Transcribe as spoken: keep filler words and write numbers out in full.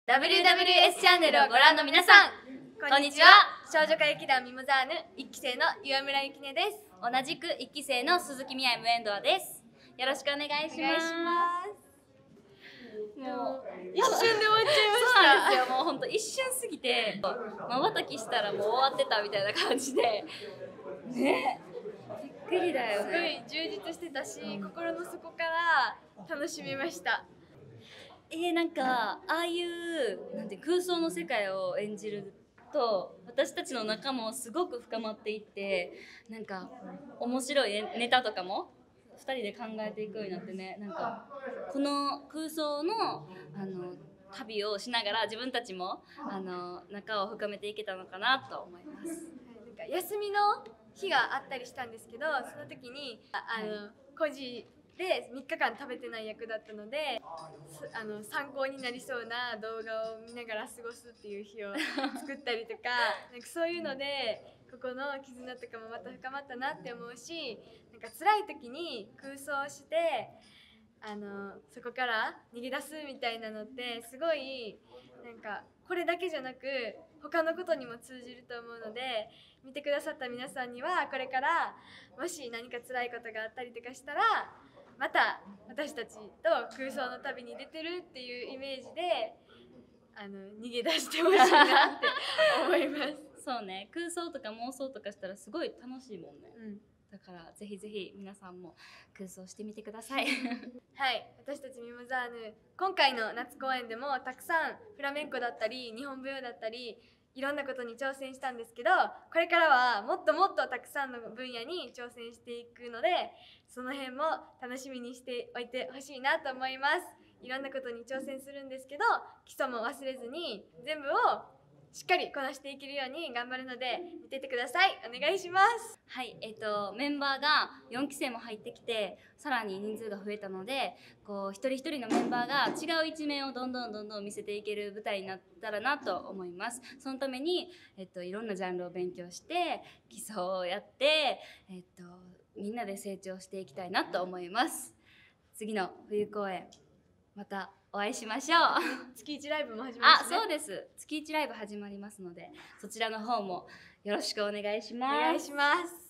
ダブリューダブリューエス チャンネルをご覧の皆さん、こんにちは。少女歌劇団ミモザーヌいっき生の岩村ゆきねです。 同じくいっき生の鈴木みやムエンドアです。よろしくお願いします。 もう一瞬で終わっちゃいました。そうなんですよ。もう本当一瞬すぎて、瞬きしたらもう終わってたみたいな感じで、ね、びっくりだよね。 すごい充実してたし、心の底から楽しみました。 えー、なんかああいうなんて空想の世界を演じると私たちの仲もすごく深まっていって、なんか面白いネタとかもふたりで考えていくようになってね、なんかこの空想のあの旅をしながら自分たちもあの仲を深めていけたのかなと思います。 なんか休みの日があったりしたんですけど、その時にああの個人でみっかかん食べてない役だったので、あの参考になりそうな動画を見ながら過ごすっていう日を作ったりとかなんかそういうのでここの絆とかもまた深まったなって思うし、なんか辛い時に空想してあのそこから逃げ出すみたいなのってすごいなんかこれだけじゃなく他のことにも通じると思うので、見てくださった皆さんにはこれからもし何か辛いことがあったりとかしたらまた私たちと空想の旅に出てるっていうイメージであの逃げ出してほしいなって思います。 そうね、空想とか妄想とかしたらすごい楽しいもんね、 うん、 だからぜひぜひ皆さんも空想してみてくださいはい、私たちミモザーヌ今回の夏公演でもたくさんフラメンコだったり日本舞踊だったりいろんなことに挑戦したんですけど、これからはもっともっとたくさんの分野に挑戦していくので、その辺も楽しみにしておいてほしいなと思います。いろんなことに挑戦するんですけど、基礎も忘れずに全部をしっかりこなしていけるように頑張るので見ててください。お願いします。 はい、えっとメンバーがよんき生も入ってきてさらに人数が増えたので、こう一人一人のメンバーが違う一面をどんどんどんどん見せていける舞台になったらなと思います。そのために、えっと、いろんなジャンルを勉強して基礎をやって、えっと、みんなで成長していきたいなと思います。次の冬公演またお会いしましょう月いちライブも始まりますね。 あ、そうです。月いちライブ始まりますので、そちらの方もよろしくお願いします。 お願いします。